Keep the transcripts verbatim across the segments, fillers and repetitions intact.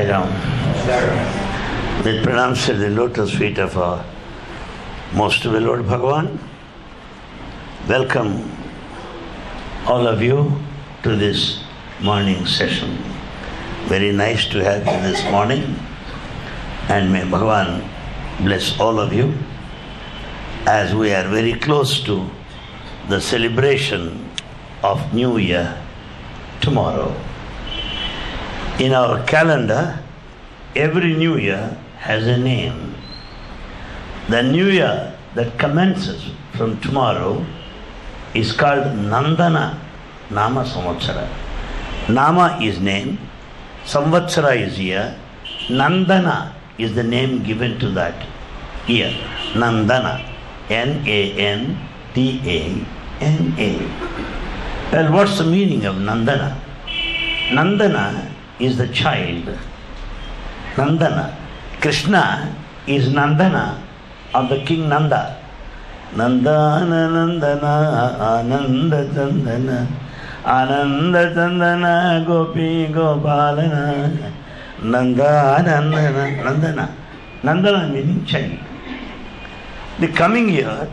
Sai Ram. With pranams at the lotus feet of our most noble Lord Bhagavan, welcome all of you to this morning session. Very nice to have you this morning, and may Bhagavan bless all of you as we are very close to the celebration of New Year tomorrow. In our calendar, every New Year has a name. The New Year that commences from tomorrow is called Nandana Nama Samvatsara. Nama is name, Samvatsara is year, Nandana is the name given to that year. Nandana, N A N D A N A. Well, what's the meaning of Nandana? Nandana is the child. Nandana. Krishna is Nandana of the King Nanda. Nandana Nandana Ananda Chandana Ananda Chandana Gopi Gopalana Nandana Nandana. Nandana meaning child. The coming year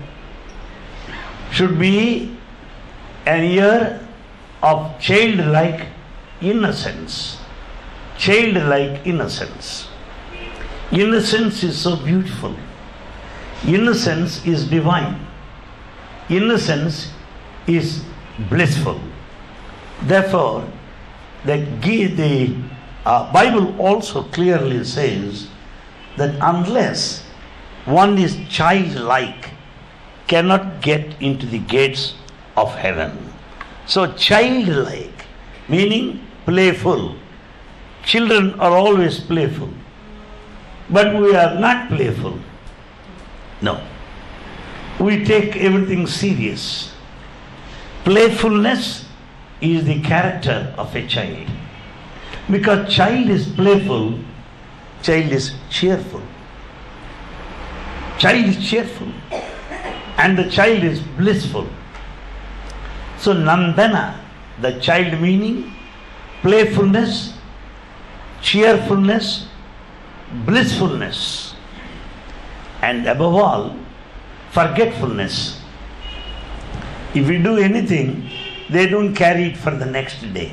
should be a year of childlike innocence. Childlike innocence. Innocence is so beautiful. Innocence is divine. Innocence is blissful. Therefore, the, the uh, Bible also clearly says that unless one is childlike, cannot get into the gates of heaven. So childlike, meaning playful. Children are always playful. But we are not playful. No. We take everything serious. Playfulness is the character of a child. Because child is playful, child is cheerful. Child is cheerful. And the child is blissful. So Nandana, the child meaning playfulness, cheerfulness, blissfulness, and above all, forgetfulness. If you do anything, they don't carry it for the next day.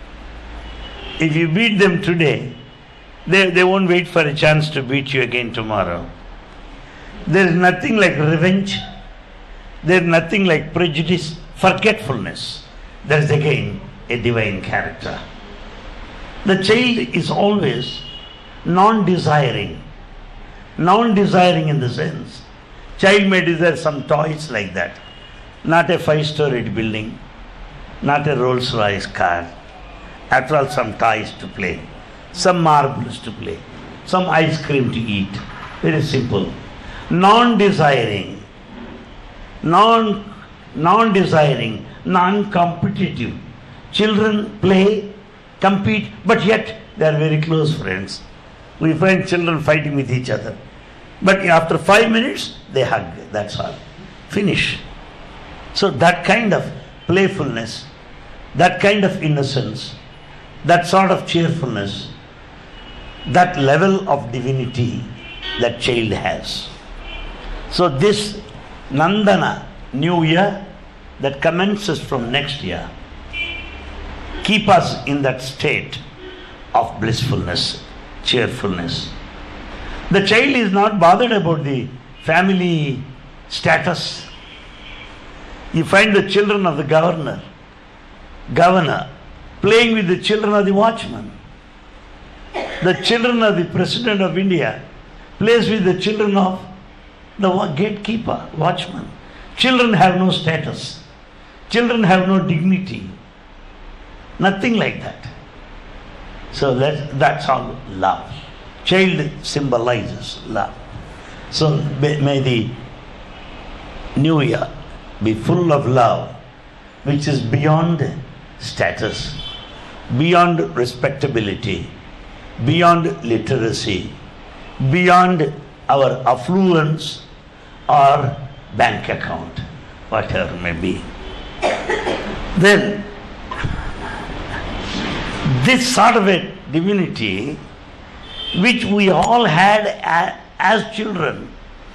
If you beat them today, they, they won't wait for a chance to beat you again tomorrow. There is nothing like revenge. There is nothing like prejudice. Forgetfulness. That is again a divine character. The child is always non-desiring. Non-desiring in the sense, child may desire some toys like that. Not a five-storied building, not a Rolls-Royce car. After all, some toys to play, some marbles to play, some ice cream to eat. Very simple. Non-desiring, non, non-desiring, non-competitive. Children play, compete, but yet they are very close friends. We find children fighting with each other. But after five minutes, they hug. That's all. Finish. So that kind of playfulness, that kind of innocence, that sort of cheerfulness, that level of divinity that child has. So this Nandana, New Year, that commences from next year, keep us in that state of blissfulness, cheerfulness. The child is not bothered about the family status. You find the children of the governor, governor playing with the children of the watchman. The children of the President of India plays with the children of the gatekeeper, watchman. Children have no status. Children have no dignity. Nothing like that. So that, that's all love. Child symbolizes love. So may the New Year be full of love, which is beyond status, beyond respectability, beyond literacy, beyond our affluence or bank account, whatever may be. Then, this sort of a divinity which we all had a- as children,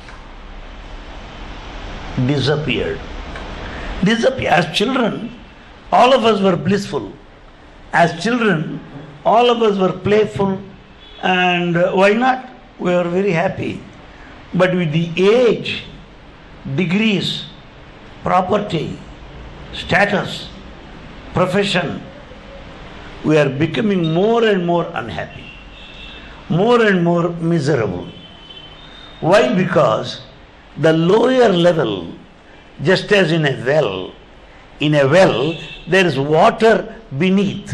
disappeared. Disappeared. As children, all of us were blissful. As children, all of us were playful, and uh, why not? We were very happy. But with the age, degrees, property, status, profession, we are becoming more and more unhappy, more and more miserable. Why? Because the lower level, just as in a well, in a well, there is water beneath.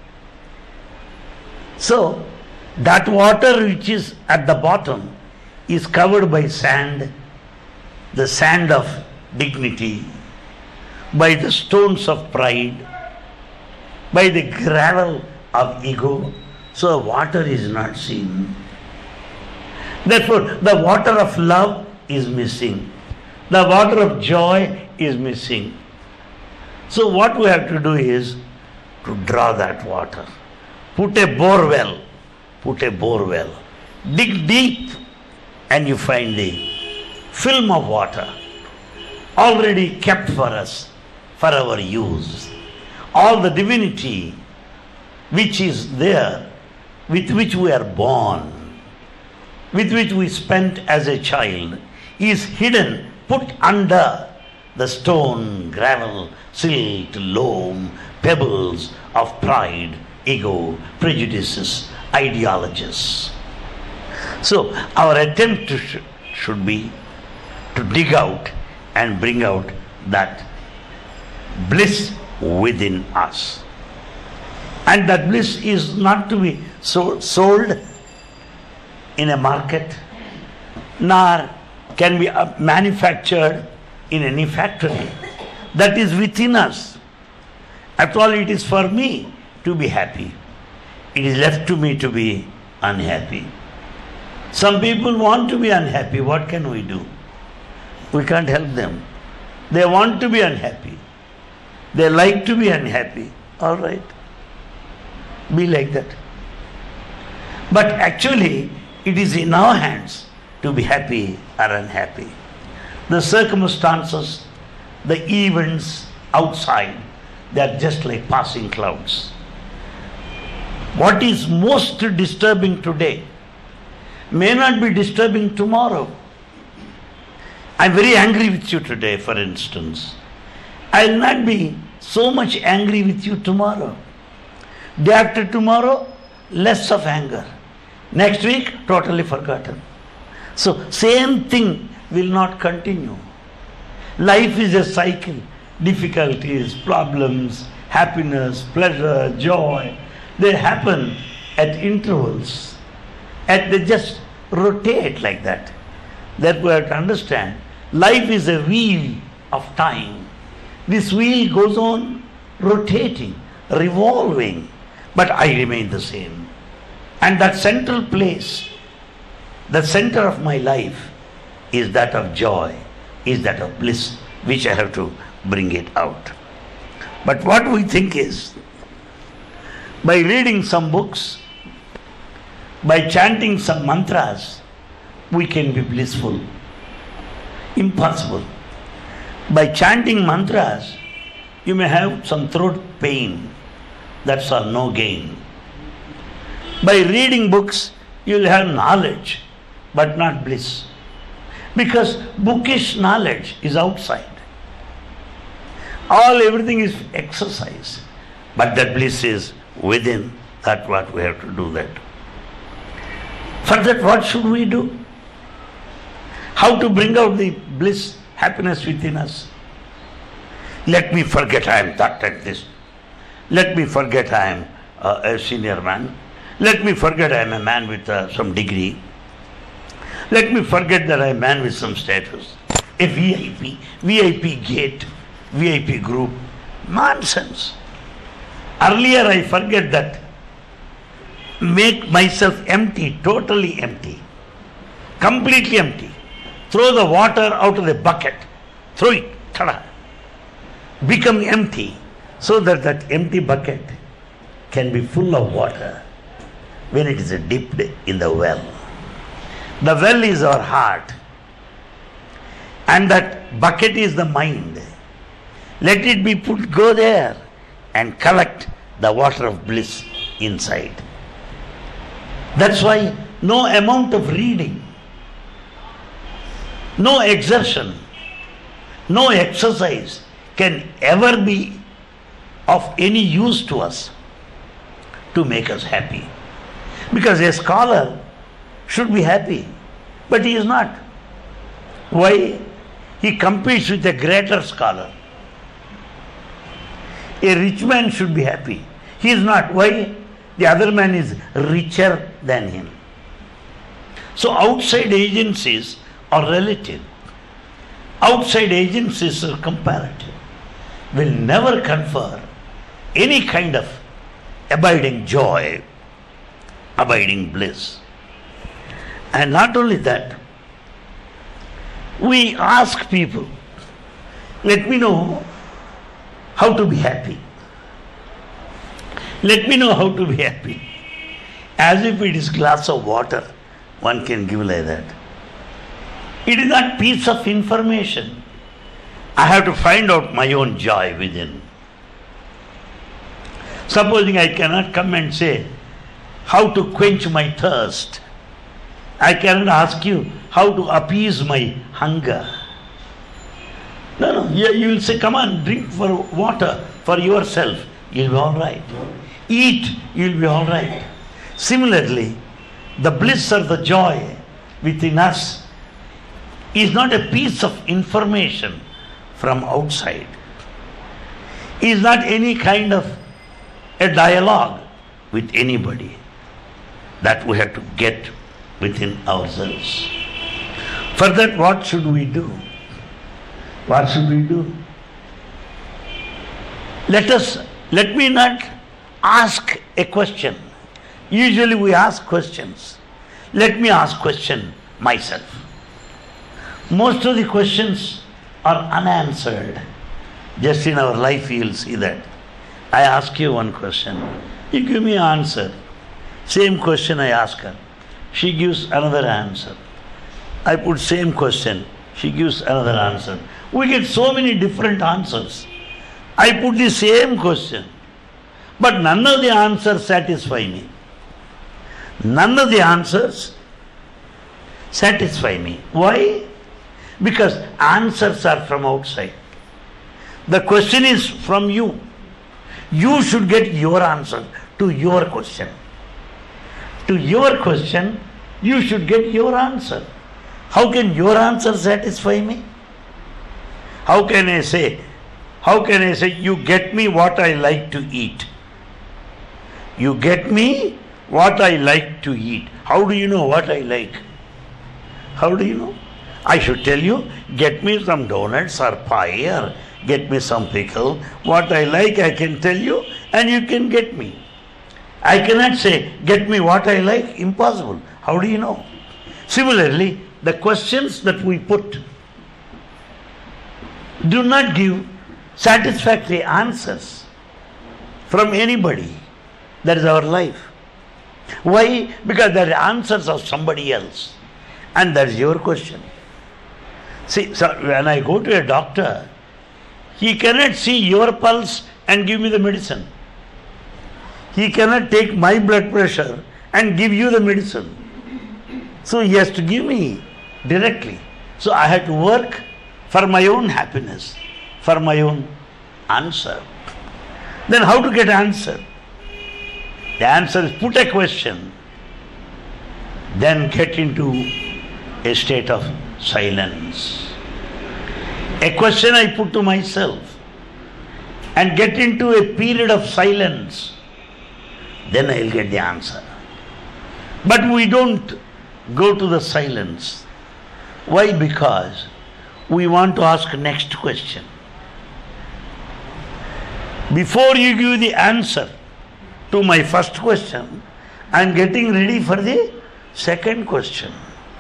So, that water which is at the bottom is covered by sand, the sand of dignity, by the stones of pride, by the gravel of ego. So, water is not seen. Therefore, the water of love is missing. The water of joy is missing. So what we have to do is to draw that water. Put a bore well. Put a bore well. Dig deep and you find the film of water already kept for us, for our use. All the divinity which is there, with which we are born, with which we spent as a child, is hidden, put under the stone, gravel, silt, loam, pebbles of pride, ego, prejudices, ideologies. So our attempt to sh- should be to dig out and bring out that bliss within us. And that bliss is not to be so- sold in a market, nor can be manufactured in any factory. That is within us. After all, it is for me to be happy. It is left to me to be unhappy. Some people want to be unhappy. What can we do? We can't help them. They want to be unhappy. They like to be unhappy. All right. Be like that. But actually, it is in our hands to be happy or unhappy. The circumstances, the events outside, they are just like passing clouds. What is most disturbing today may not be disturbing tomorrow. I am very angry with you today, for instance. I will not be so much angry with you tomorrow. Day after tomorrow, less of anger. Next week, totally forgotten. So, same thing will not continue. Life is a cycle. Difficulties, problems, happiness, pleasure, joy, they happen at intervals. And they just rotate like that. That we have to understand. Life is a wheel of time. This wheel goes on rotating, revolving, but I remain the same. And that central place, the center of my life, is that of joy, is that of bliss, which I have to bring it out. But what we think is, by reading some books, by chanting some mantras, we can be blissful. Impossible. By chanting mantras, you may have some throat pain. That's all, no gain. By reading books, you will have knowledge, but not bliss. Because bookish knowledge is outside. All, everything is exercise. But that bliss is within. That's what we have to do that. For that, what should we do? How to bring out the bliss, happiness within us? Let me forget I am that and this. Let me forget I am uh, a senior man. Let me forget I am a man with uh, some degree. Let me forget that I am a man with some status. A V I P, V I P gate, V I P group. Nonsense. Earlier I forget that. Make myself empty, totally empty. Completely empty. Throw the water out of the bucket. Throw it. Ta-da. Become empty so that that empty bucket can be full of water. when it is dipped in the well. The well is our heart, and that bucket is the mind. Let it be put, go there and collect the water of bliss inside. That's why no amount of reading, no exertion, no exercise can ever be of any use to us to make us happy. Because a scholar should be happy, but he is not. Why? He competes with a greater scholar. A rich man should be happy. He is not. Why? The other man is richer than him. So outside agencies are relative. Outside agencies are comparative. Will never confer any kind of abiding joy, abiding bliss. And not only that, we ask people, let me know how to be happy. Let me know how to be happy. As if it is glass of water, one can give like that. It is not piece of information. I have to find out my own joy within. Supposing I cannot come and say how to quench my thirst. I cannot ask you how to appease my hunger. No, no, you, you will say, come on, drink for water for yourself. You'll be all right. Eat, you'll be all right. Similarly, the bliss or the joy within us is not a piece of information from outside. Is not any kind of a dialogue with anybody. That we have to get within ourselves. For that, what should we do? What should we do? Let us, let me not ask a question. Usually we ask questions. Let me ask question myself. Most of the questions are unanswered. Just in our life you will see that. I ask you one question. You give me an answer. Same question I ask her. She gives another answer. I put same question. She gives another answer. We get so many different answers. I put the same question. But none of the answers satisfy me. None of the answers satisfy me. Why? Because answers are from outside. The question is from you. You should get your answer to your question. To your question, you should get your answer. How can your answer satisfy me? How can I say, how can I say, you get me what I like to eat? You get me what I like to eat. How do you know what I like? How do you know? I should tell you, get me some donuts or pie or get me some pickle. What I like I can tell you and you can get me. I cannot say, get me what I like. Impossible. How do you know? Similarly, the questions that we put do not give satisfactory answers from anybody. That is our life. Why? Because they are answers of somebody else. And that is your question. See, so when I go to a doctor, he cannot see your pulse and give me the medicine. He cannot take my blood pressure and give you the medicine. So he has to give me directly. So I have to work for my own happiness, for my own answer. Then how to get answer? The answer is put a question, then get into a state of silence. A question I put to myself and get into a period of silence, then I will get the answer. But we don't go to the silence. Why? Because we want to ask next question. Before you give the answer to my first question, I am getting ready for the second question.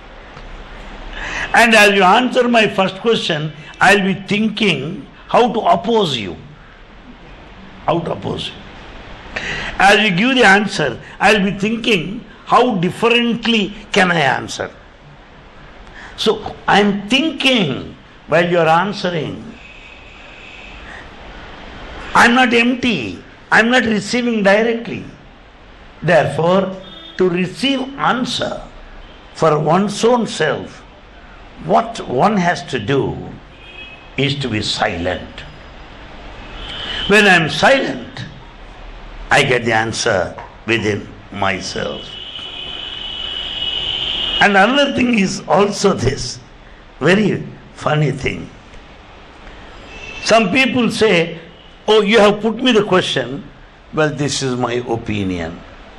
And as you answer my first question, I will be thinking how to oppose you. How to oppose you. As you give the answer, I'll be thinking, how differently can I answer? So I'm thinking while you're answering. I'm not empty. I'm not receiving directly. Therefore, to receive answer for one's own self, what one has to do is to be silent. When I'm silent, I get the answer within myself. And another thing is also this, very funny thing. Some people say, oh, you have put me the question, well, this is my opinion.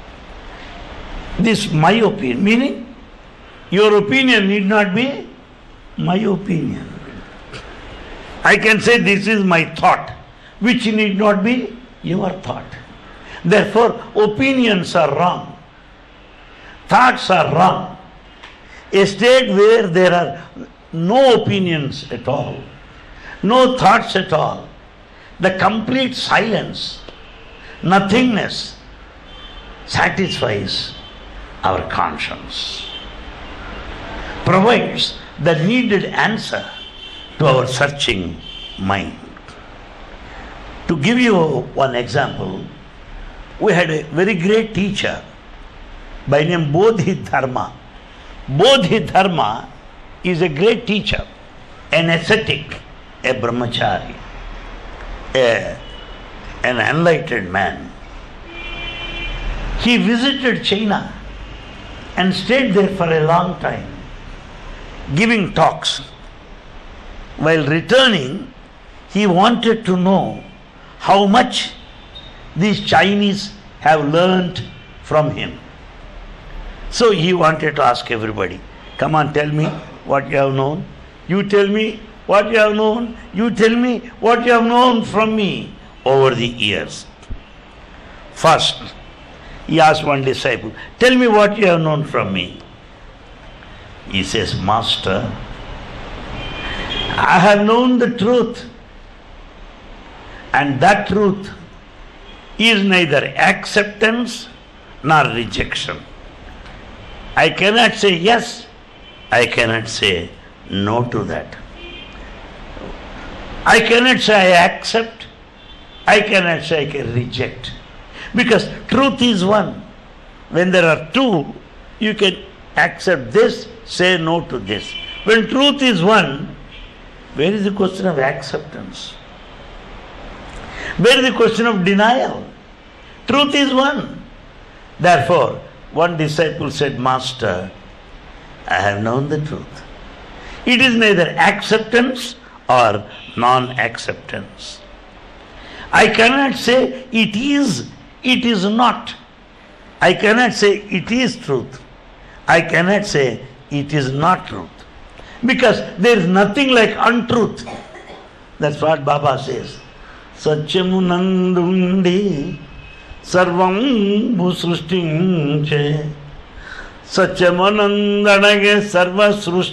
This my opinion, meaning your opinion need not be my opinion. I can say this is my thought, which need not be your thought. Therefore, opinions are wrong. Thoughts are wrong. A state where there are no opinions at all, no thoughts at all, the complete silence, nothingness satisfies our conscience, provides the needed answer to our searching mind. To give you one example, we had a very great teacher by name Bodhidharma. Bodhidharma is a great teacher, an ascetic, a brahmachari, a, an enlightened man. He visited China and stayed there for a long time, giving talks. While returning, he wanted to know how much these Chinese have learned from him. So he wanted to ask everybody, come on, tell me what you have known. You tell me what you have known. You tell me what you have known from me over the years. First, he asked one disciple, tell me what you have known from me. He says, Master, I have known the truth. And that truth is neither acceptance nor rejection. I cannot say yes, I cannot say no to that. I cannot say I accept, I cannot say I can reject. Because truth is one. When there are two, you can accept this, say no to this. When truth is one, where is the question of acceptance? Where is the question of denial? Truth is one. Therefore, one disciple said, Master, I have known the truth. It is neither acceptance or non-acceptance. I cannot say it is, it is not. I cannot say it is truth. I cannot say it is not truth. Because there is nothing like untruth. That's what Baba says. Satyamunandundi sarvam srushtinche Satyamanandanage sarva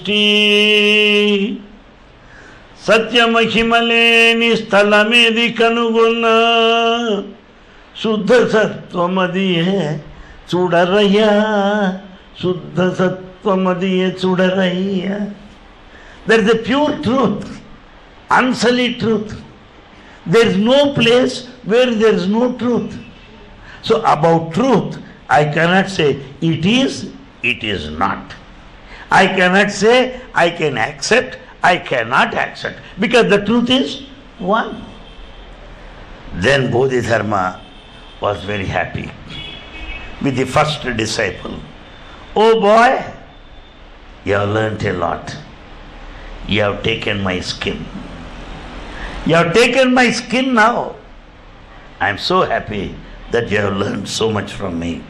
srushti Satyamahimaleni sthalamedi kanuguna Suddha sattvamadiye chudaraya Suddha sattvamadiye chudaraya. There is a pure truth, unsullied truth. There is no place where there is no truth. So about truth, I cannot say it is, it is not. I cannot say I can accept, I cannot accept. Because the truth is one. Then Bodhidharma was very happy with the first disciple. Oh boy, you have learnt a lot. You have taken my skin. You have taken my skin now. I am so happy that you have learned so much from me.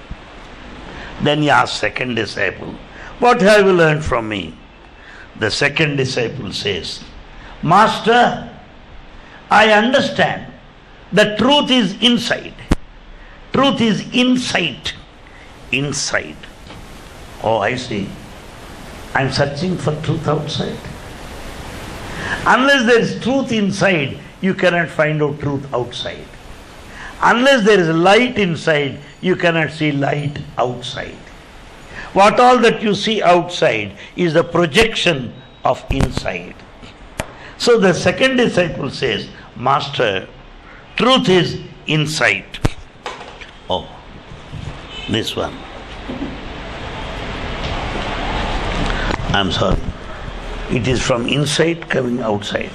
Then he asked second disciple, what have you learned from me? The second disciple says, Master, I understand the truth is inside. Truth is insight. Inside. Oh, I see. I am searching for truth outside. Unless there is truth inside, you cannot find out truth outside. Unless there is light inside, you cannot see light outside. What all that you see outside is the projection of inside. So the second disciple says, Master, truth is inside. Oh, this one. I'm sorry. It is from inside coming outside.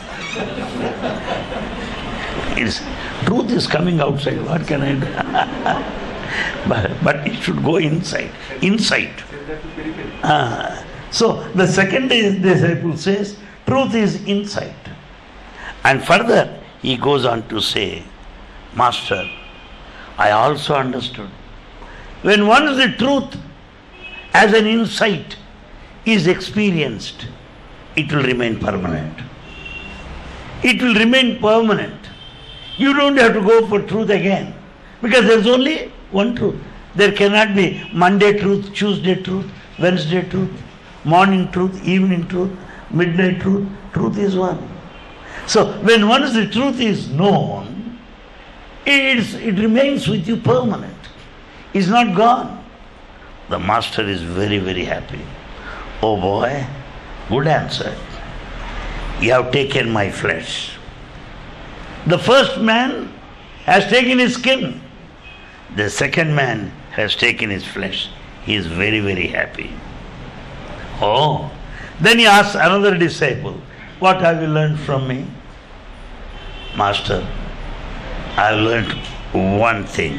It's, truth is coming outside. What can I do? but, but it should go inside. Inside. Ah. So the second disciple says, truth is inside. And further, he goes on to say, Master, I also understood. When once the truth as an insight is experienced, it will remain permanent. It will remain permanent. You don't have to go for truth again, because there's only one truth. There cannot be Monday truth, Tuesday truth, Wednesday truth, morning truth, evening truth, midnight truth. Truth is one. So when once the truth is known, it's, it remains with you permanent. It's not gone. The master is very, very happy. Oh boy, good answer. You have taken my flesh. The first man has taken his skin. The second man has taken his flesh. He is very, very happy. Oh, then he asks another disciple, what have you learned from me? Master, I have learned one thing.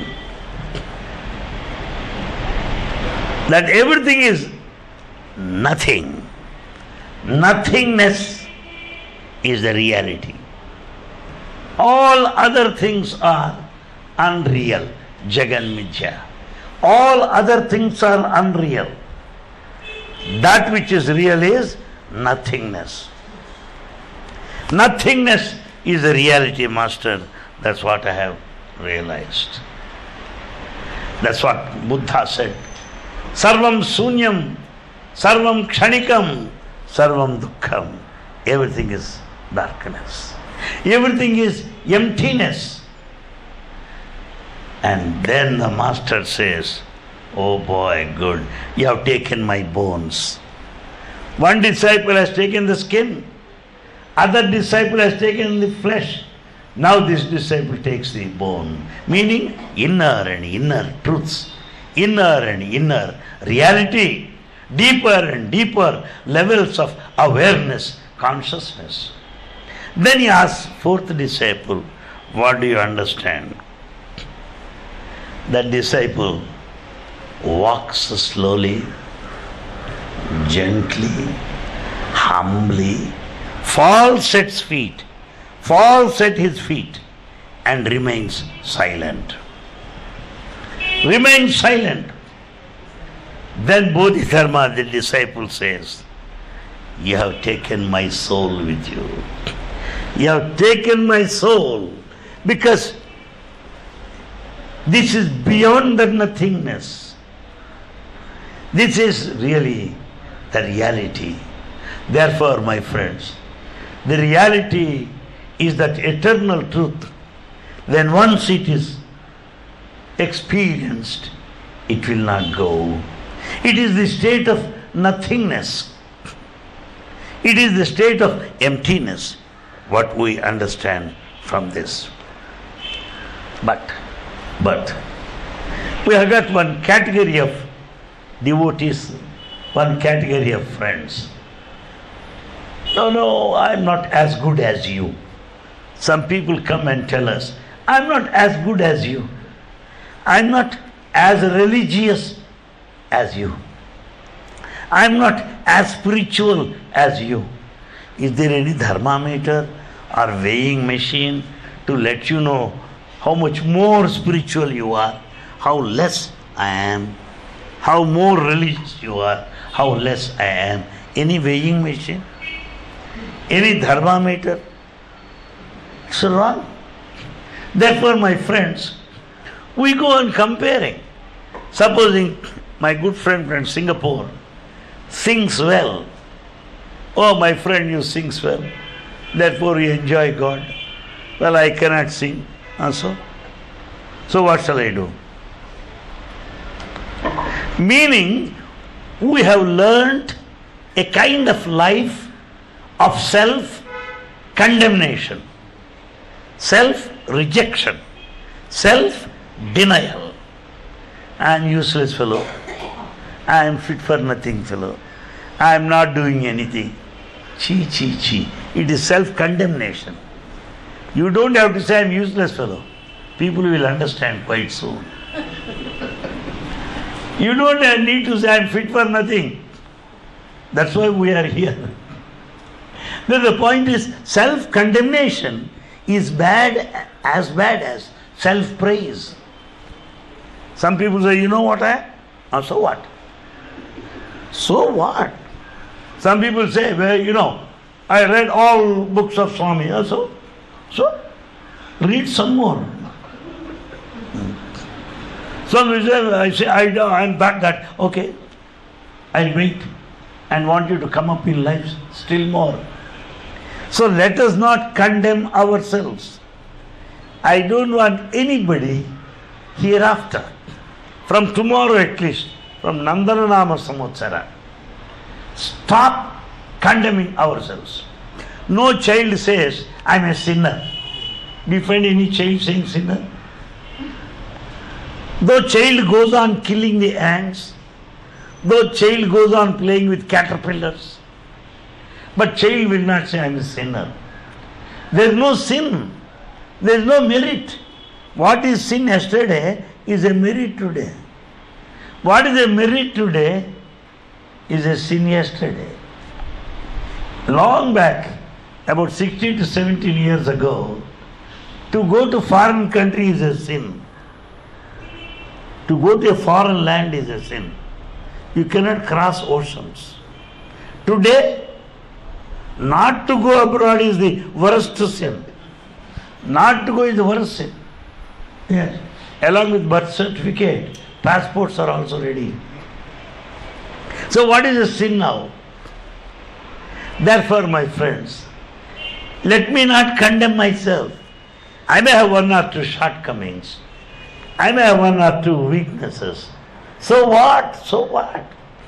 That everything is nothing. Nothingness is the reality. All other things are unreal. Jagan Mithya. All other things are unreal. That which is real is nothingness. Nothingness is the reality, Master. That's what I have realized. That's what Buddha said. Sarvam sunyam, sarvam kshanikam, sarvam dukkham. Everything is darkness. Everything is emptiness. And then the master says, oh boy, good, you have taken my bones. One disciple has taken the skin, other disciple has taken the flesh. Now this disciple takes the bone, meaning inner and inner truths, inner and inner reality, deeper and deeper levels of awareness, consciousness. Then he asks fourth disciple, what do you understand? That disciple walks slowly, gently, humbly, falls at his feet, falls at his feet and remains silent. Remains silent. Then Bodhidharma, the disciple, says, you have taken my soul with you. You have taken my soul, because this is beyond the nothingness. This is really the reality. Therefore, my friends, the reality is that eternal truth. When once it is experienced, it will not go. It is the state of nothingness. It is the state of emptiness, what we understand from this. But, but, we have got one category of devotees, one category of friends. No, no, I'm not as good as you. Some people come and tell us, I'm not as good as you. I'm not as religious as you. I'm not as spiritual as you. Is there any thermometer or weighing machine to let you know how much more spiritual you are, how less I am, how more religious you are, how less I am? Any weighing machine? Any thermometer? It's wrong. Therefore, my friends, we go on comparing. Supposing my good friend from Singapore sings well. Oh, my friend, you sings well. Therefore, you enjoy God. Well, I cannot sing. Also. So what shall I do? Meaning, we have learned a kind of life of self-condemnation, self-rejection, self-denial. I am useless fellow. I am fit for nothing fellow. I am not doing anything. Chi, chi, chi. It is self-condemnation. You don't have to say I am useless fellow. People will understand quite soon. You don't need to say I am fit for nothing. That's why we are here. Then the point is, self-condemnation is bad, as bad as self-praise. Some people say, you know what I am? Oh, so what? So what? Some people say, well, you know, I read all books of Swami. Oh, so? So? Read some more. Some people say, I say, I know, I'm back that. Okay, I'll wait and want you to come up in life still more. So let us not condemn ourselves. I don't want anybody hereafter, from tomorrow at least, from Nandananama Samvatsara, stop condemning ourselves. No child says, I'm a sinner. Do you find any child saying sinner? Though child goes on killing the ants, though child goes on playing with caterpillars, but child will not say, I am a sinner. There is no sin. There is no merit. What is sin yesterday is a merit today. What is a merit today is a sin yesterday. Long back, about sixteen to seventeen years ago, to go to foreign country is a sin. To go to a foreign land is a sin. You cannot cross oceans. Today, not to go abroad is the worst sin. Not to go is the worst sin. Yes. Along with birth certificate, passports are also ready. So what is a sin now? Therefore, my friends, let me not condemn myself. I may have one or two shortcomings. I may have one or two weaknesses. So what? So what?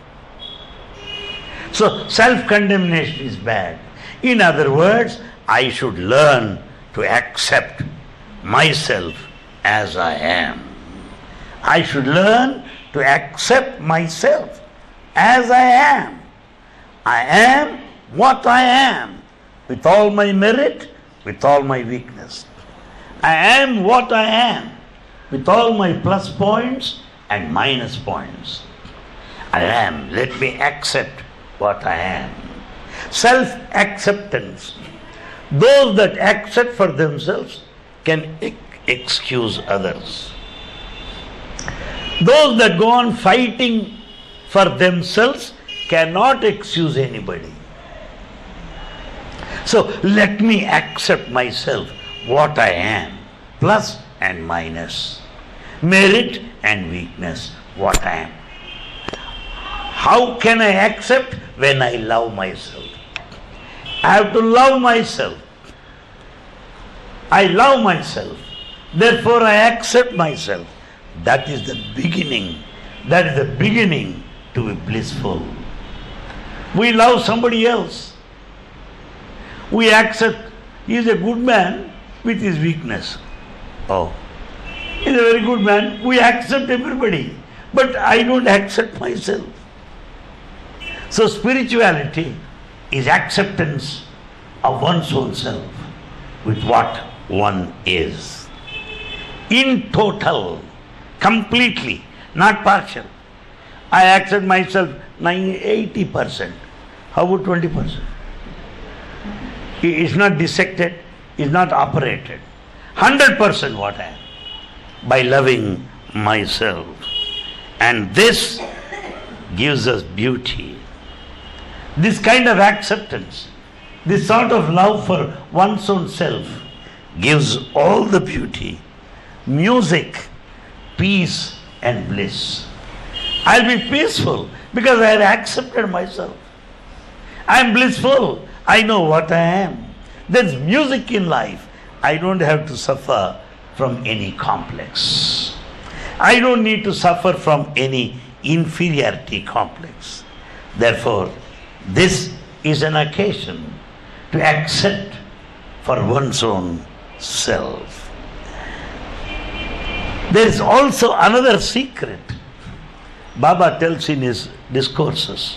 So self-condemnation is bad. In other words, I should learn to accept myself as I am. I should learn to accept myself as I am. I am what I am, with all my merit, with all my weakness. I am what I am, with all my plus points and minus points. I am. Let me accept what I am. Self-acceptance. Those that accept for themselves can ex- excuse others. Those that go on fighting for themselves cannot excuse anybody. So let me accept myself what I am, plus and minus, merit and weakness, what I am. How can I accept? When I love myself. I have to love myself. I love myself. Therefore I accept myself. That is the beginning. That is the beginning to be blissful. We love somebody else. We accept he is a good man with his weakness. Oh, he is a very good man. We accept everybody. But I don't accept myself. So spirituality is acceptance of one's own self with what one is. In total, completely, not partial. I accept myself eighty percent. How about twenty percent? It is not dissected, is not operated. one hundred percent what I am. By loving myself. And this gives us beauty. This kind of acceptance, this sort of love for one's own self gives all the beauty, music, peace and bliss. I'll be peaceful because I have accepted myself. I am blissful. I know what I am. There's music in life. I don't have to suffer from any complex. I don't need to suffer from any inferiority complex. Therefore, this is an occasion to accept for one's own self. There is also another secret Baba tells in his discourses.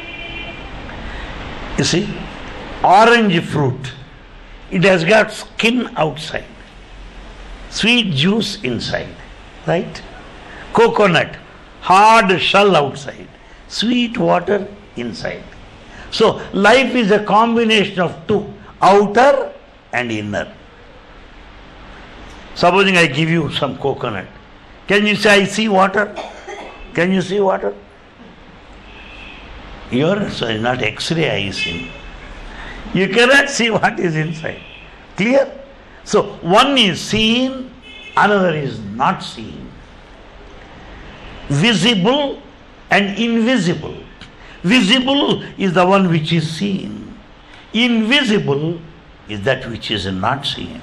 You see, orange fruit, it has got skin outside, sweet juice inside, right? Coconut, hard shell outside, sweet water inside. So life is a combination of two, outer and inner. Supposing I give you some coconut, can you say I see water? Can you see water? You're sorry, not X-ray eyes. You cannot see what is inside. Clear? So one is seen, another is not seen. Visible and invisible. Visible is the one which is seen. Invisible is that which is not seen.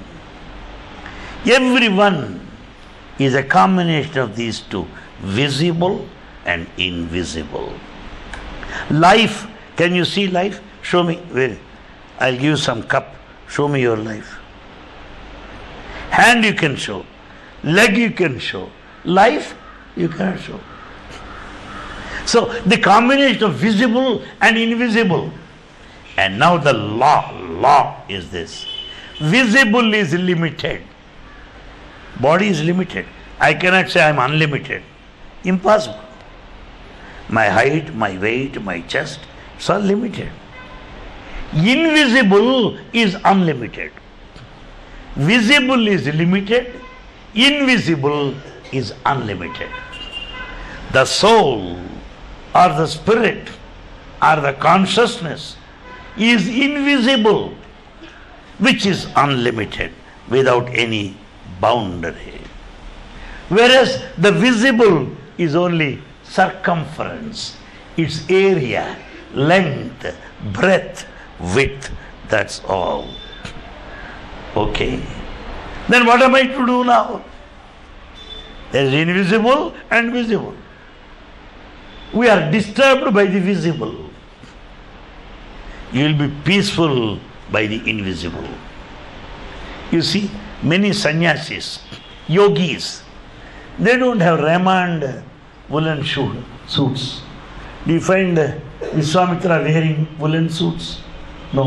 Everyone is a combination of these two, visible and invisible. Life, can you see life? Show me. Where? I'll give you some cup. Show me your life. Hand you can show. Leg you can show. Life you cannot show. So the combination of visible and invisible. And now the law, law is this. Visible is limited. Body is limited. I cannot say I am unlimited. Impossible. My height, my weight, my chest, it's all limited. Invisible is unlimited. Visible is limited. Invisible is unlimited. The soul or the spirit or the consciousness is invisible, which is unlimited without any boundary. Whereas the visible is only circumference, its area, length, breadth, width, that's all. Okay. Then what am I to do now? There is invisible and visible. We are disturbed by the visible. You will be peaceful by the invisible. You see, many sannyasis, yogis, they don't have Raymond woolen shoe, suits. Do you find Vishwamitra wearing woolen suits? No.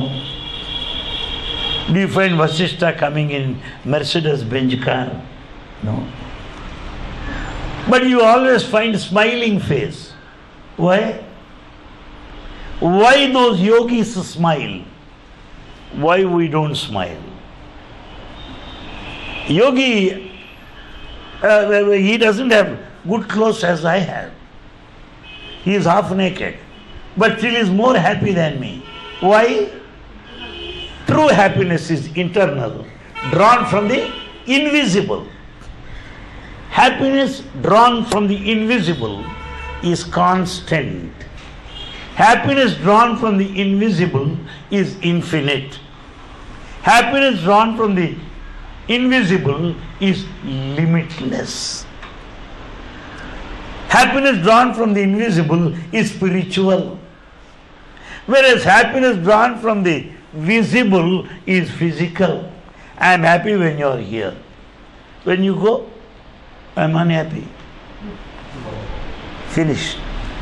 Do you find Vasishtha coming in Mercedes-Benz car? No. But you always find smiling face. Why? Why those yogis smile? Why we don't smile? Yogi, uh, he doesn't have good clothes as I have. He is half naked, but still is more happy than me. Why? True happiness is internal, drawn from the invisible. Happiness drawn from the invisible is constant. Happiness drawn from the invisible is infinite. Happiness drawn from the invisible is limitless. Happiness drawn from the invisible is spiritual. Whereas happiness drawn from the visible is physical. I am happy when you are here. When you go, I am unhappy. Finished.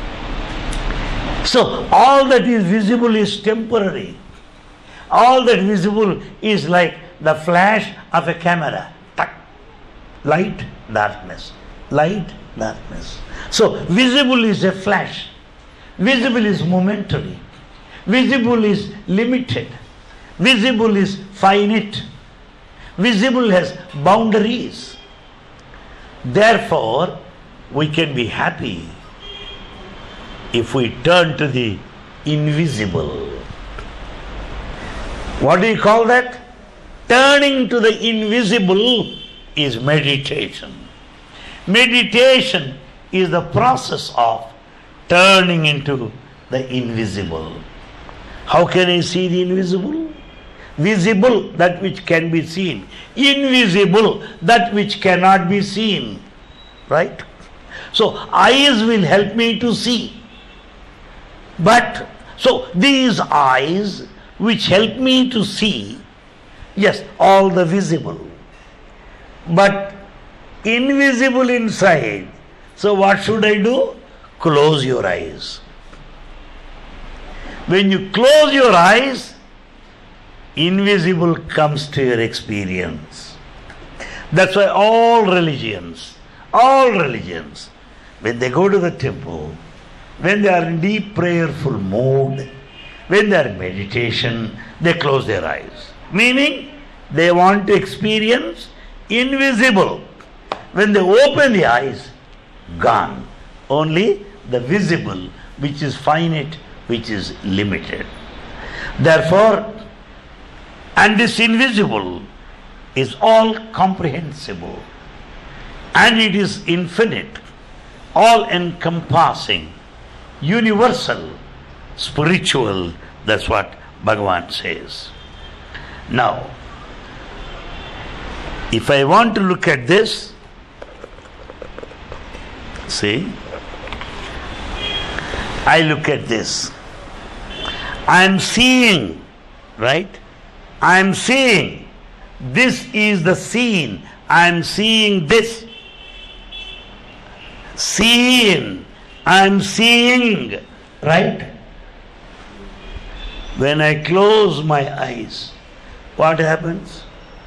So all that is visible is temporary. All that visible is like the flash of a camera. Light, darkness. Light, darkness. So visible is a flash. Visible is momentary. Visible is limited. Visible is finite. Visible has boundaries. Therefore, we can be happy if we turn to the invisible. What do you call that? Turning to the invisible is meditation. Meditation is the process of turning into the invisible. How can I see the invisible? Visible, that which can be seen. Invisible, that which cannot be seen. Right? So, eyes will help me to see. But, so these eyes which help me to see, yes, all the visible. But invisible inside. So what should I do? Close your eyes. When you close your eyes, invisible comes to your experience. That's why all religions, all religions, when they go to the temple, when they are in deep prayerful mood, when they are in meditation, they close their eyes. Meaning, they want to experience invisible. When they open the eyes, gone. Only the visible, which is finite, which is limited. Therefore, and this invisible is all comprehensible, and it is infinite, all encompassing, universal, spiritual. That's what Bhagavan says. Now, if I want to look at this, see, I look at this. I am seeing, right? I am seeing. This is the scene. I am seeing this. Seen. I am seeing, right? When I close my eyes, what happens?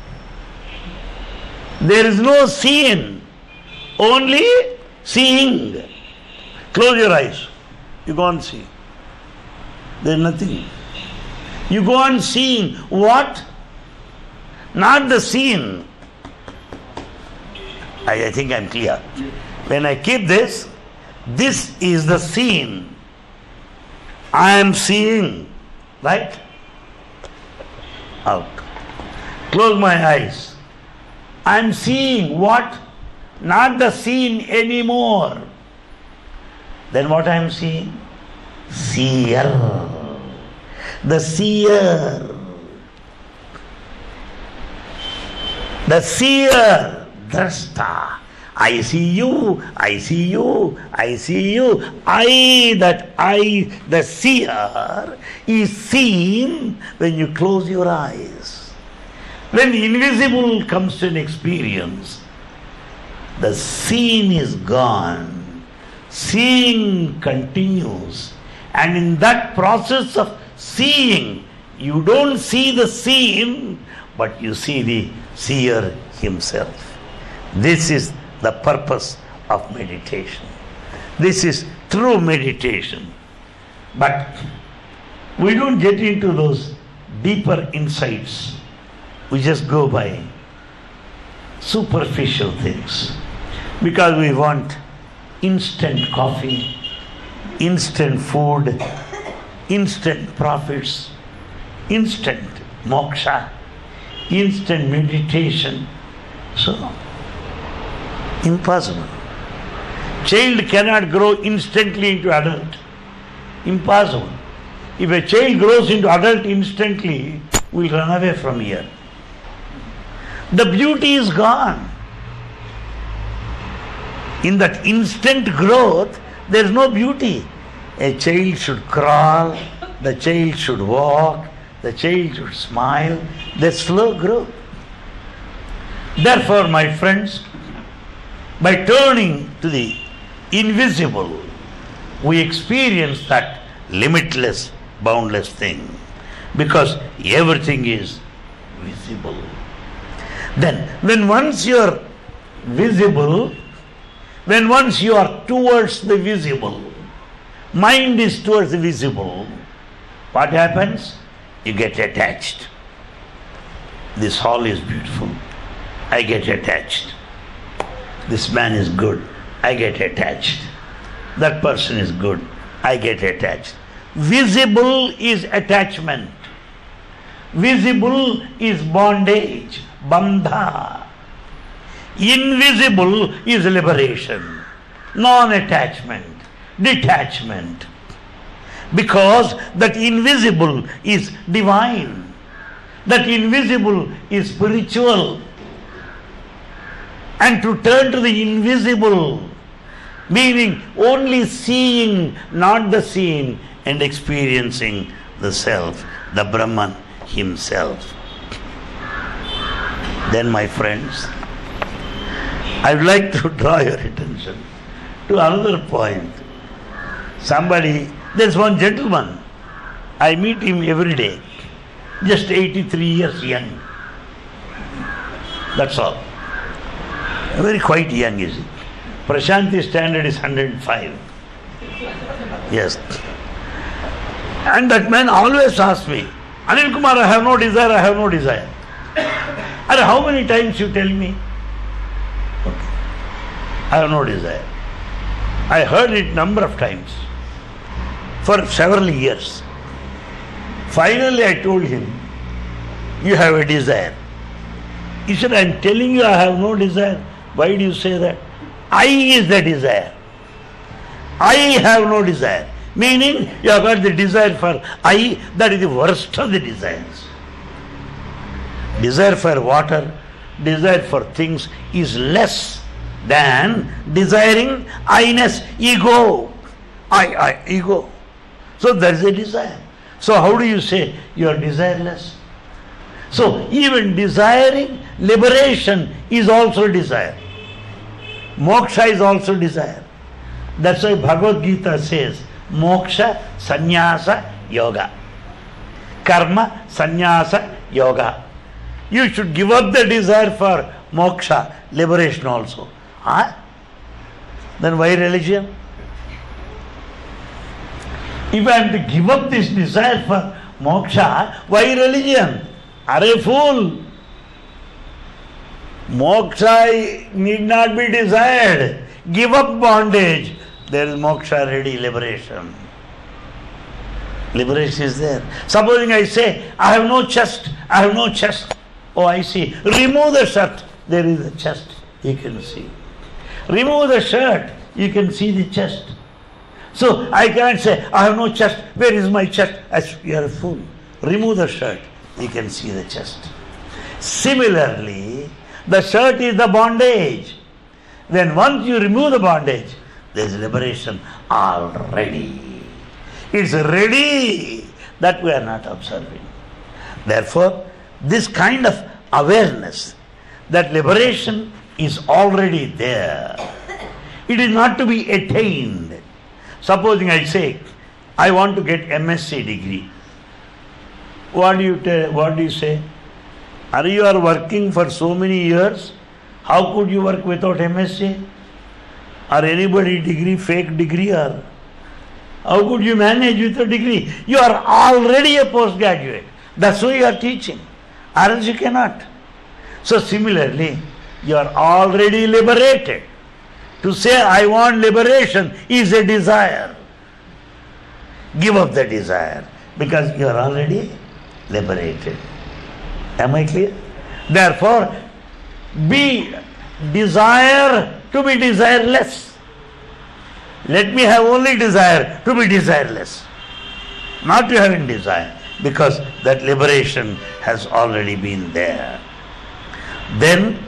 There is no seeing, only seeing. Close your eyes. You go on seeing. There is nothing. You go on seeing what? Not the scene. I, I think I am clear. When I keep this, this is the scene. I am seeing. Right? Out. Close my eyes. I am seeing what? Not the scene anymore. Then what I am seeing? Seer. The seer. The seer. Drashta. I see you, I see you, I see you. I, that I, the seer, is seen when you close your eyes. When the invisible comes to an experience, the seen is gone. Seeing continues. And in that process of seeing, you don't see the seen, but you see the seer himself. This is the purpose of meditation. This is true meditation. But we don't get into those deeper insights. We just go by superficial things because we want instant coffee, instant food, instant profits, instant moksha, instant meditation. So, impossible. Child cannot grow instantly into adult. Impossible. If a child grows into adult instantly, we'll run away from here. The beauty is gone. In that instant growth, there is no beauty. A child should crawl, the child should walk, the child should smile. There's slow growth. Therefore, my friends, by turning to the invisible, we experience that limitless, boundless thing. Because everything is visible. Then, when once you are visible, when once you are towards the visible, mind is towards the visible, what happens? You get attached. This hall is beautiful. I get attached. This man is good. I get attached. That person is good. I get attached. Visible is attachment. Visible is bondage, bandha. Invisible is liberation, non-attachment, detachment. Because that invisible is divine. That invisible is spiritual. And to turn to the invisible, meaning only seeing, not the seen, and experiencing the self, the Brahman himself. Then, my friends, I would like to draw your attention to another point. Somebody, there's one gentleman, I meet him every day, just eighty-three years young. That's all. Very quite young, is he? Prashanti standard is one hundred five. Yes. And that man always asks me, Anil Kumar, I have no desire, I have no desire. And how many times you tell me? Okay. I have no desire. I heard it number of times for several years. Finally I told him, you have a desire. He said, I am telling you I have no desire. Why do you say that? I is the desire. I have no desire. Meaning, you have got the desire for I, that is the worst of the desires. Desire for water, desire for things is less than desiring I-ness, ego. I, I, ego. So there is a desire. So how do you say you are desireless? So even desiring liberation is also desire. Moksha is also desire. That's why Bhagavad Gita says, Moksha Sannyasa Yoga. Karma Sannyasa Yoga. You should give up the desire for moksha, liberation also. Huh? Then why religion? If I am to give up this desire for moksha, why religion? Are you fool? Moksha need not be desired. Give up bondage. There is moksha ready, liberation. Liberation is there. Supposing I say, I have no chest, I have no chest. Oh, I see. Remove the shirt. There is a chest. You can see. Remove the shirt. You can see the chest. So I can't say, I have no chest. Where is my chest? As you are a fool. Remove the shirt. You can see the chest. Similarly, the shirt is the bondage. Then once you remove the bondage, there is liberation already. It's ready. That we are not observing. Therefore, this kind of awareness that liberation is already there. It is not to be attained. Supposing I say, I want to get M S c degree. What do you tell, what do you say? Are you are working for so many years? How could you work without M S c? Or anybody degree, fake degree or? How could you manage with a degree? You are already a postgraduate. That's why you are teaching. Or else you cannot. So similarly, you are already liberated. To say I want liberation is a desire. Give up the desire because you are already liberated. Am I clear? Therefore, be desire to be desireless. Let me have only desire to be desireless. Not to having desire, because that liberation has already been there. Then,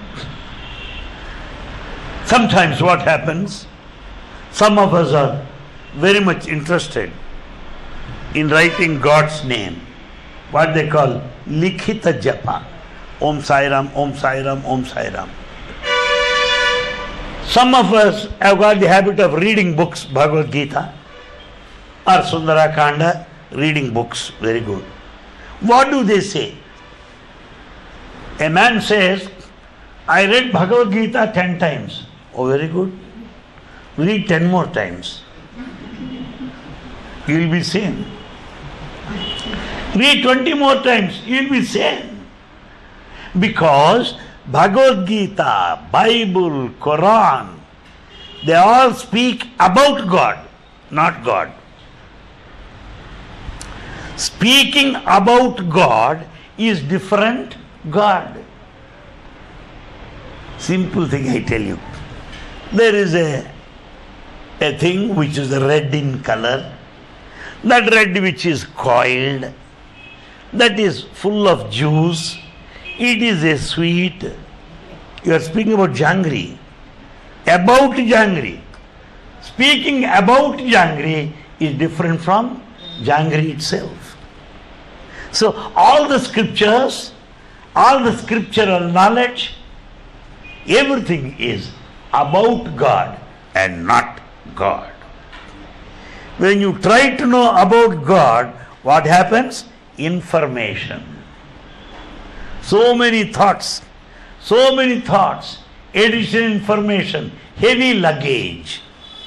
sometimes what happens, some of us are very much interested in writing God's name, what they call Likhita Japa. Om Sai Ram, Om Sai Ram, Om Sai Ram. Some of us have got the habit of reading books, Bhagavad Gita or Sundara Kanda, reading books, very good. What do they say? A man says, I read Bhagavad Gita ten times. Oh, very good. Read ten more times. You will be sane. Read twenty more times. You will be sane. Because Bhagavad Gita, Bible, Quran, they all speak about God, not God. Speaking about God is different God. Simple thing I tell you. There is a, a thing which is red in color. That red which is coiled. that is full of juice. It is a sweet. You are speaking about jangri. About jangri. Speaking about jangri is different from jangri itself. So all the scriptures, all the scriptural knowledge, everything is about God and not God. When you try to know about God, what happens? Information. So many thoughts, so many thoughts, additional information, heavy luggage.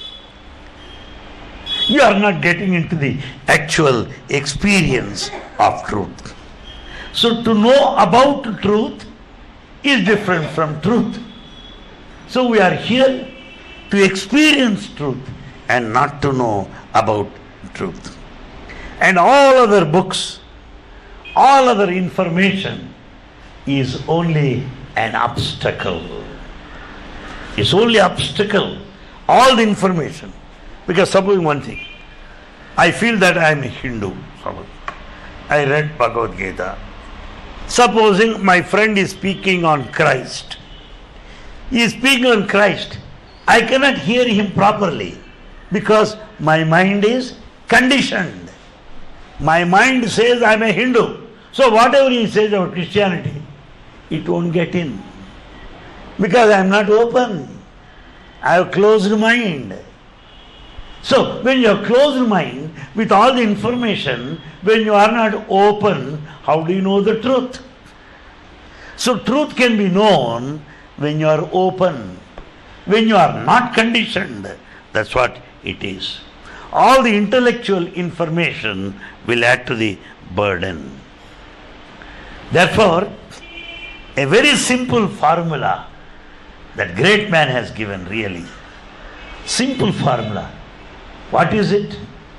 You are not getting into the actual experience of truth. So to know about truth is different from truth. So we are here to experience truth and not to know about truth. And all other books, all other information is only an obstacle. It's only obstacle. All the information. Because supposing one thing, I feel that I am a Hindu. I read Bhagavad Gita. Supposing my friend is speaking on Christ. He is speaking on Christ. I cannot hear him properly because my mind is conditioned. My mind says I am a Hindu. So whatever he says about Christianity, it won't get in. Because I am not open. I have closed mind. So when you have closed mind with all the information, when you are not open, how do you know the truth? So truth can be known when you are open, when you are not conditioned. That's what it is. All the intellectual information will add to the burden. Therefore, a very simple formula that great man has given, really. Simple formula. What is it?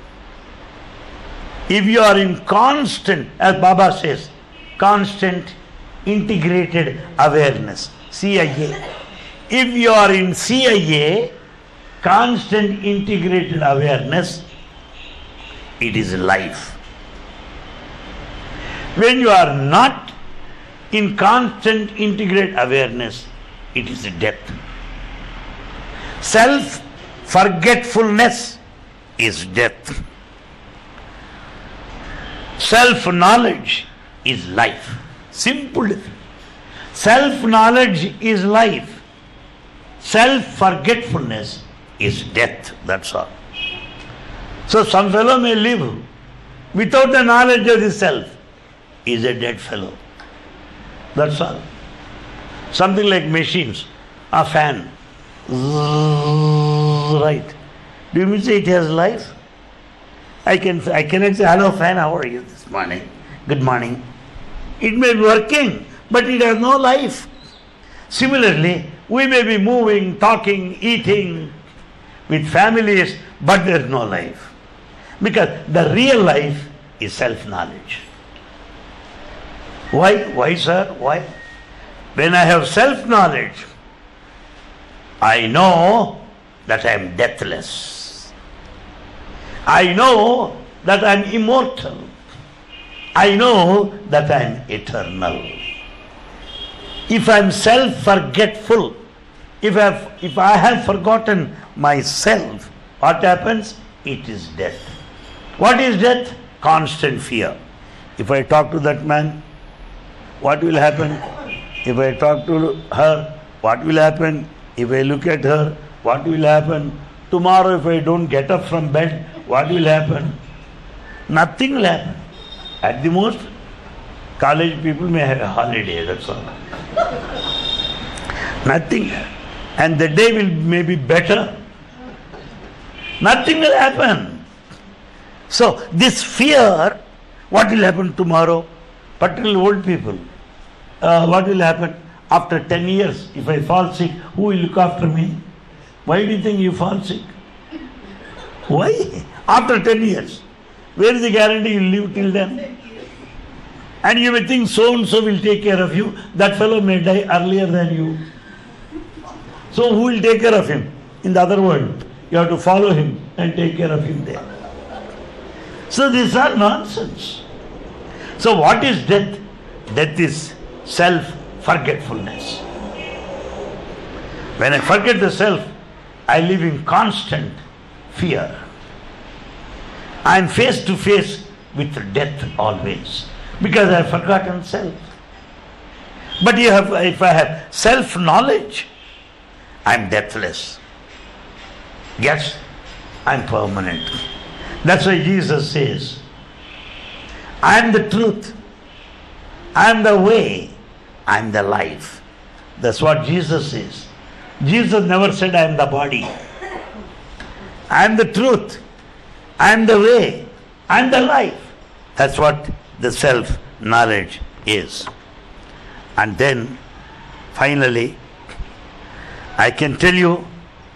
If you are in constant, as Baba says, constant integrated awareness, C I A. If you are in C I A, constant integrated awareness, it is life. When you are not in constant integrated awareness, it is death. Self-forgetfulness is death. Self-knowledge is life. Simple. Self-knowledge is life. Self-forgetfulness is death. That's all. So some fellow may live without the knowledge of the self. He is a dead fellow. That's all. Something like machines, a fan. Right. Do you mean say it has life? I can I cannot say, hello fan, how are you this morning? Good morning. It may be working, but it has no life. Similarly, we may be moving, talking, eating with families, but there is no life. Because the real life is self-knowledge. Why? Why, sir? Why? When I have self-knowledge, I know that I am deathless. I know that I am immortal. I know that I am eternal. If I am self-forgetful, if I have, if I have forgotten myself, what happens? It is death. What is death? Constant fear. If I talk to that man, what will happen? If I talk to her, what will happen? If I look at her, what will happen? Tomorrow if I don't get up from bed, what will happen? Nothing will happen. At the most, college people may have a holiday, that's all. Nothing. And the day will maybe better. Nothing will happen. So this fear, what will happen tomorrow? Particularly old people. Uh, what will happen? After ten years, if I fall sick, who will look after me? Why do you think you fall sick? Why? After ten years. Where is the guarantee you live till then? And you may think so and so will take care of you. That fellow may die earlier than you. So who will take care of him? In the other world, you have to follow him and take care of him there. So these are nonsense. So what is death? Death is self-forgetfulness. When I forget the self, I live in constant fear. I am face to face with death always, because I have forgotten self. But you have, if I have self-knowledge, I am deathless. Yes, I am permanent. That's why Jesus says, I am the truth, I am the way, I am the life. That's what Jesus says. Jesus never said, I am the body. I am the truth, I am the way, I am the life. That's what the self-knowledge is. And then, finally, I can tell you,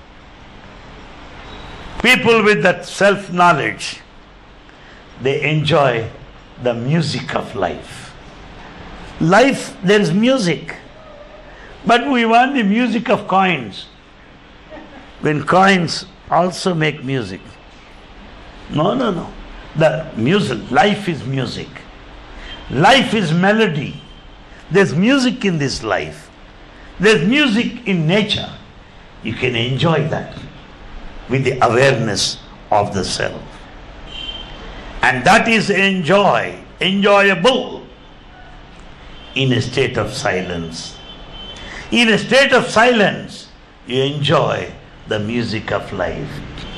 people with that self-knowledge, they enjoy the music of life. Life, there is music. But we want the music of coins. When coins also make music. No, no, no. The music, life is music. Life is melody. There's music in this life. There's music in nature. You can enjoy that with the awareness of the self. And that is enjoy, enjoyable in a state of silence. In a state of silence, you enjoy the music of life.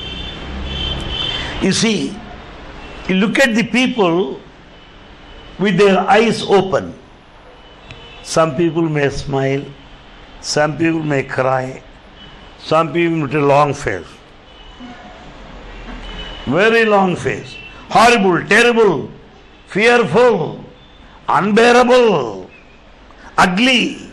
You see, you look at the people with their eyes open. Some people may smile, some people may cry, some people with a long face. Very long face. Horrible, terrible, fearful, unbearable, ugly.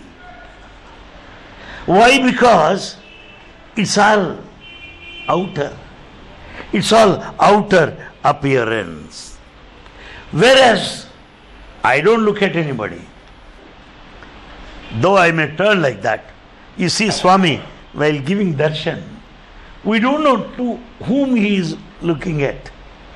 Why? Because it's all outer. It's all outer appearance. Whereas I don't look at anybody. Though I may turn like that. You see Swami, while giving darshan, we don't know to whom he is looking at.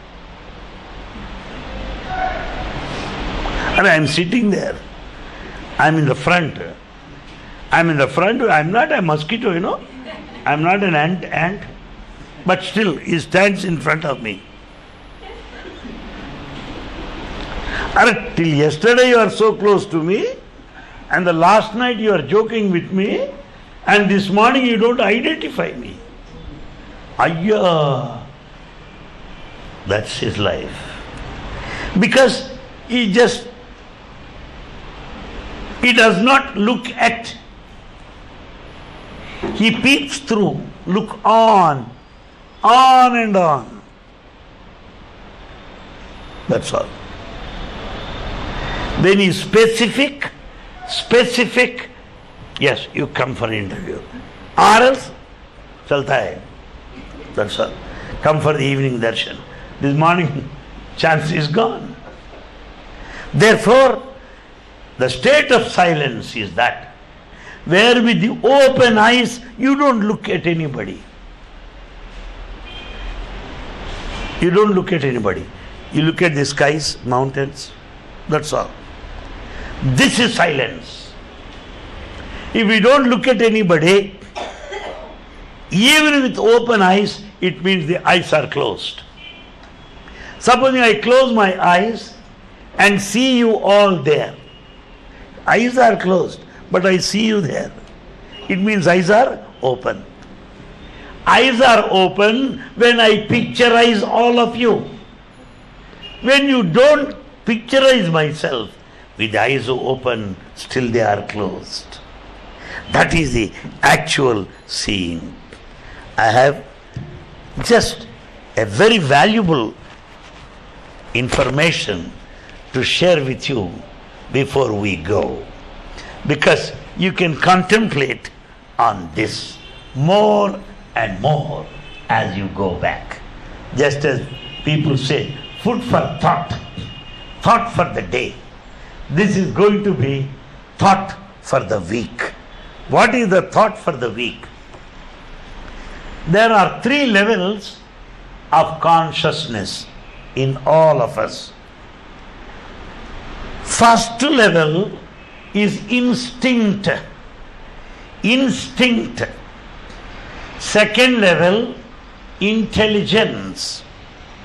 And I am sitting there. I am in the front. I am in the front. I am not a mosquito, you know. I am not an ant, ant. But still, he stands in front of me. And till yesterday you are so close to me, and the last night you are joking with me, and this morning you don't identify me. Ayya! That's his life. Because he just, he does not look at. He peeps through, look on, on and on. That's all. Then he is specific, specific, yes, you come for interview. Or else, chalta hai. That's all. Come for the evening darshan. This morning, chance is gone. Therefore, the state of silence is that, where with the open eyes, you don't look at anybody. You don't look at anybody. You look at the skies, mountains, that's all. This is silence. If we don't look at anybody, even with open eyes, it means the eyes are closed. Supposing I close my eyes and see you all there. Eyes are closed, but I see you there. It means eyes are open. Eyes are open when I picturize all of you. When you don't picturize myself, with the eyes open, still they are closed. That is the actual seeing. I have just a very valuable information to share with you before we go. Because you can contemplate on this more and more as you go back. Just as people say, food for thought, thought for the day. This is going to be thought for the week. What is the thought for the week? There are three levels of consciousness in all of us. First level is instinct. Instinct. Second level, intelligence.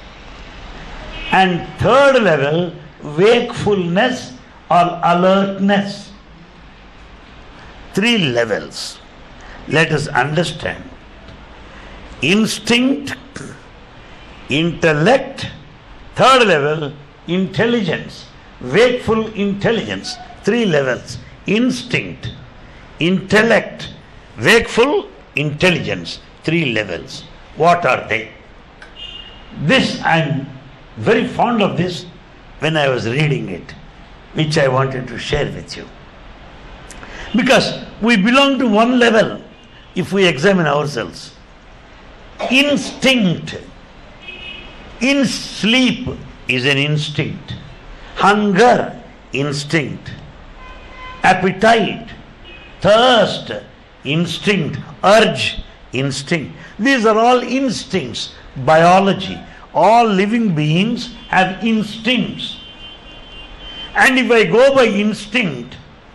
And third level, wakefulness or alertness. Three levels. Let us understand. Instinct, intellect, third level, intelligence, wakeful intelligence. Three levels. Instinct, intellect, wakeful intelligence. Three levels. What are they? This, I am very fond of this when I was reading it, which I wanted to share with you. Because we belong to one level if we examine ourselves. Instinct. In sleep is an instinct. Hunger, instinct. Appetite, thirst, instinct. Urge, instinct. These are all instincts. Biology. All living beings have instincts. And if I go by instinct,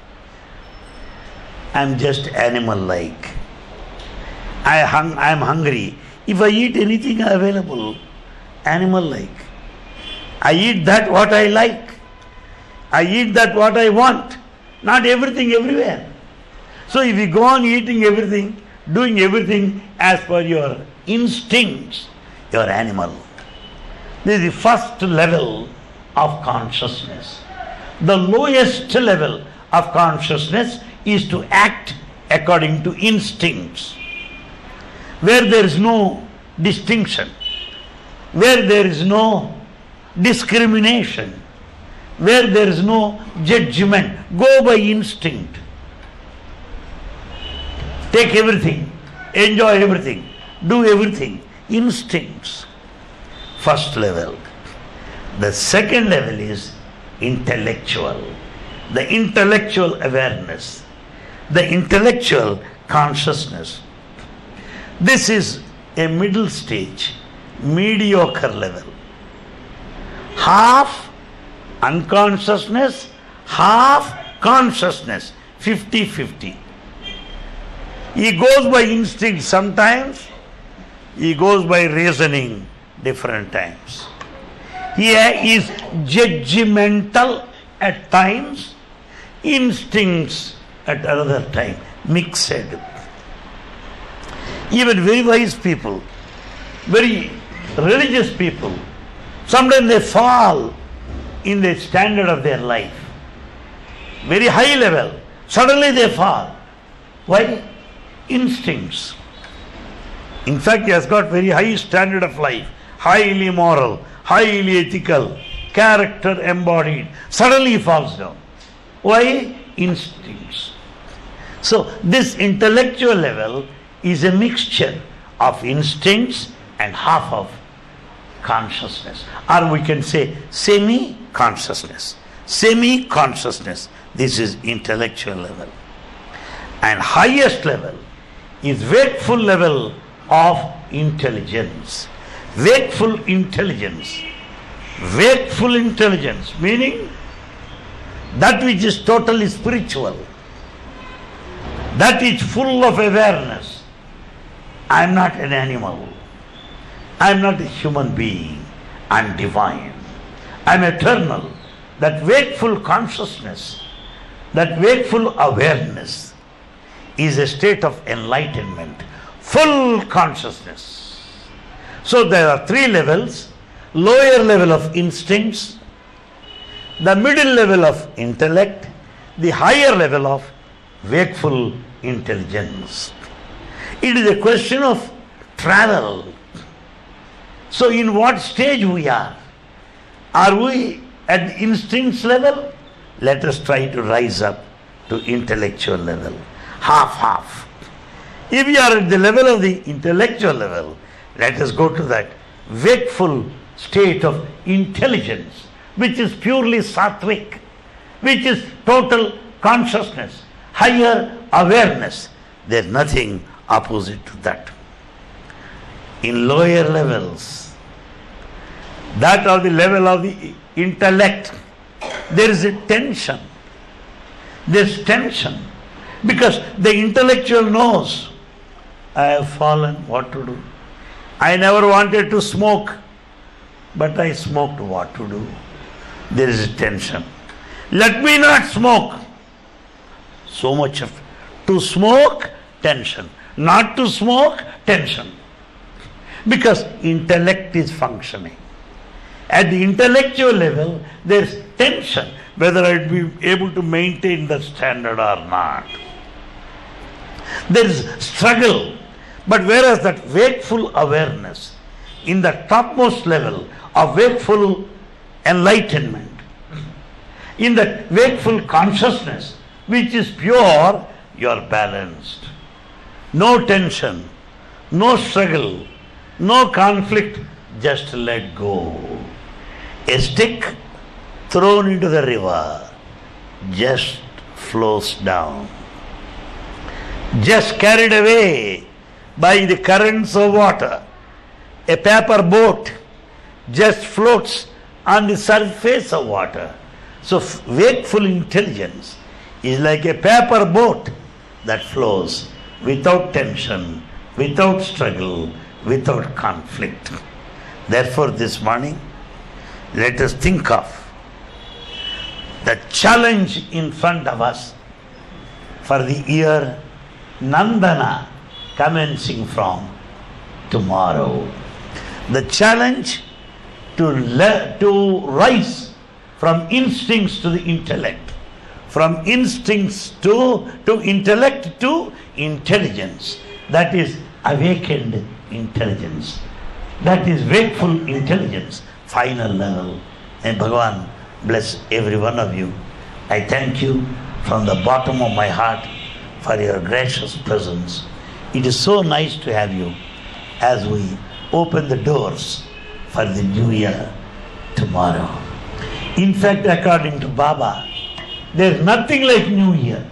I am just animal-like. I hung, I am hungry. If I eat anything available, animal-like. I eat that what I like. I eat that what I want. Not everything everywhere. So if you go on eating everything, doing everything as per your instincts, you are animal. This is the first level of consciousness. The lowest level of consciousness is to act according to instincts, where there is no distinction, where there is no discrimination, where there is no judgment. Go by instinct. Take everything, enjoy everything, do everything. Instincts. First level. The second level is intellectual. The intellectual awareness. The intellectual consciousness. This is a middle stage, mediocre level. Half unconsciousness, half consciousness, fifty-fifty. He goes by instinct sometimes, he goes by reasoning different times. He is judgmental at times, instincts at another time, mixed. Even very wise people, very religious people, sometimes they fall in the standard of their life. Very high level, suddenly they fall. Why? Instincts. In fact, he has got very high standard of life, highly moral, highly ethical, character embodied. Suddenly he falls down. Why? Instincts. So this intellectual level is a mixture of instincts and half of consciousness. Or we can say semi-consciousness. Semi-consciousness. This is intellectual level. And highest level is wakeful level of intelligence. Wakeful intelligence. Wakeful intelligence, meaning that which is totally spiritual, that is full of awareness. I am not an animal. I am not a human being. I am divine. I am eternal. That wakeful consciousness, that wakeful awareness is a state of enlightenment, full consciousness. So there are three levels: lower level of instincts, the middle level of intellect, the higher level of wakeful intelligence. It is a question of travel. So in what stage we are? Are we at the instincts level? Let us try to rise up to intellectual level. Half, half. If we are at the level of the intellectual level, let us go to that wakeful state of intelligence, which is purely sattvic, which is total consciousness, higher awareness. There is nothing opposite to that. In lower levels, that are the level of the intellect, there is a tension. There's tension. Because the intellectual knows, I have fallen, what to do? I never wanted to smoke, but I smoked, what to do? There is a tension. Let me not smoke. So much of to smoke, tension. Not to smoke, tension. Because intellect is functioning. At the intellectual level, there is tension, whether I will be able to maintain the standard or not. There is struggle. But whereas that wakeful awareness, in the topmost level of wakeful enlightenment, in that wakeful consciousness, which is pure, you are balanced. No tension, no struggle, no conflict, just let go. A stick thrown into the river just flows down. Just carried away by the currents of water. A paper boat just floats on the surface of water. So wakeful intelligence is like a paper boat that flows without tension, without struggle, without conflict. Therefore, this morning, let us think of the challenge in front of us for the year Nandana commencing from tomorrow. The challenge to, le- to rise from instincts to the intellect, from instincts to, to intellect to intelligence. That is awakened intelligence. That is wakeful intelligence, final level. And Bhagavan bless every one of you. I thank you from the bottom of my heart for your gracious presence. It is so nice to have you as we open the doors for the new year tomorrow. In fact, according to Baba, there is nothing like New Year.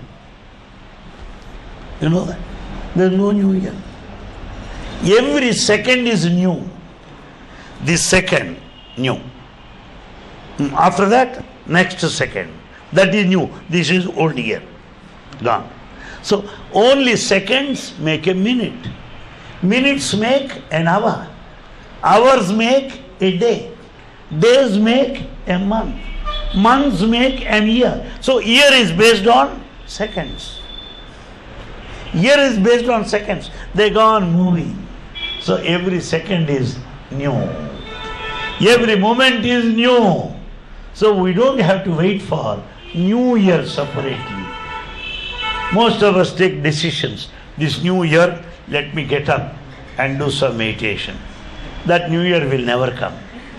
You know that? There is no New Year. Every second is new. This second, new. After that, next second. That is new. This is old year. Gone. So, only seconds make a minute. Minutes make an hour. Hours make a day. Days make a month. Months make an year. So, year is based on seconds. Year is based on seconds. They go on moving. So, every second is new. Every moment is new. So, we don't have to wait for New Year separately. Most of us take decisions. This new year, let me get up and do some meditation. That new year will never come.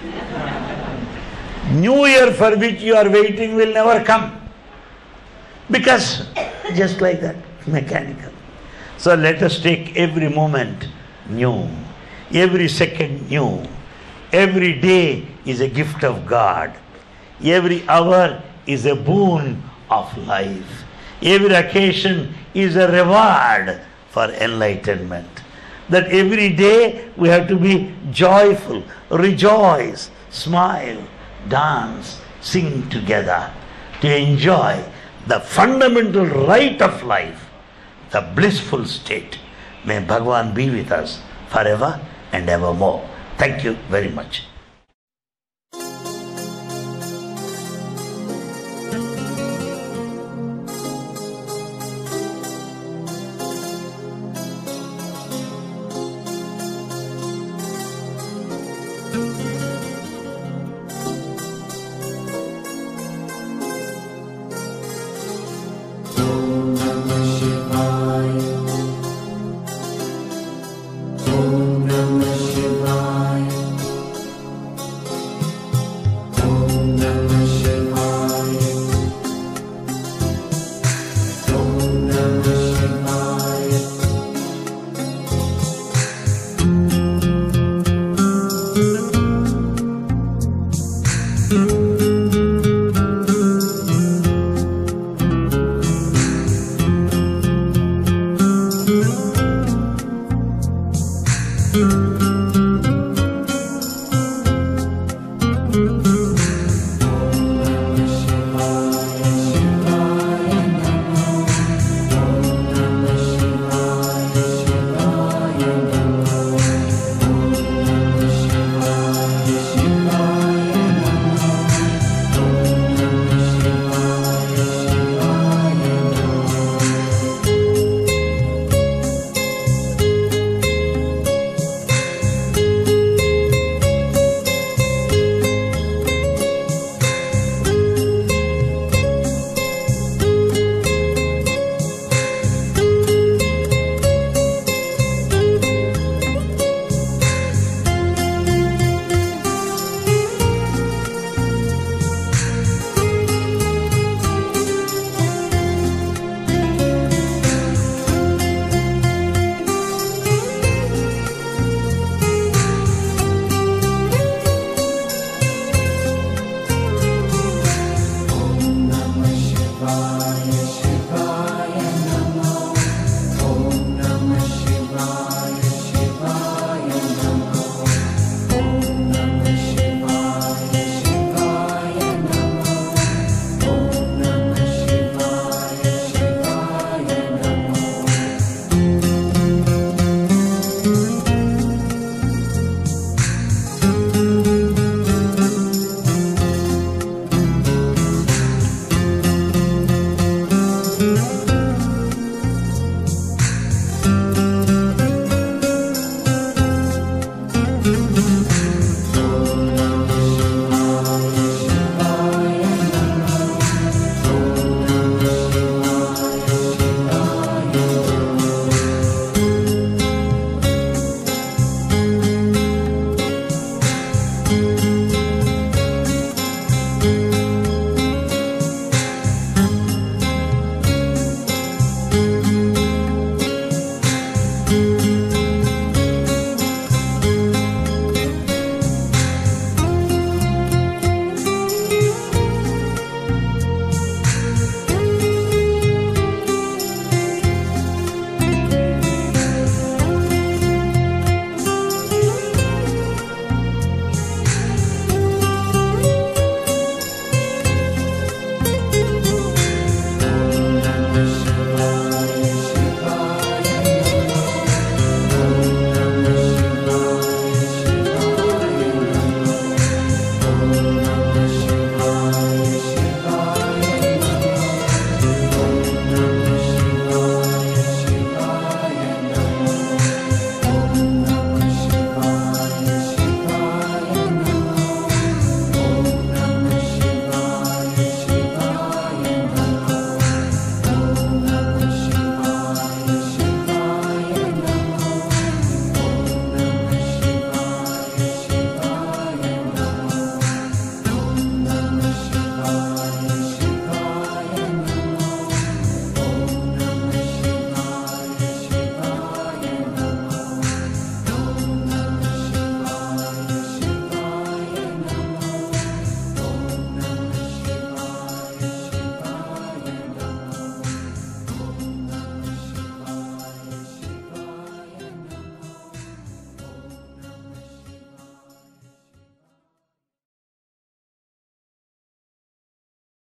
New year for which you are waiting will never come. Because just like that, mechanical. So let us take every moment new. Every second new. Every day is a gift of God. Every hour is a boon of life. Every occasion is a reward for enlightenment. That every day we have to be joyful, rejoice, smile, dance, sing together to enjoy the fundamental right of life, the blissful state. May Bhagavan be with us forever and evermore. Thank you very much.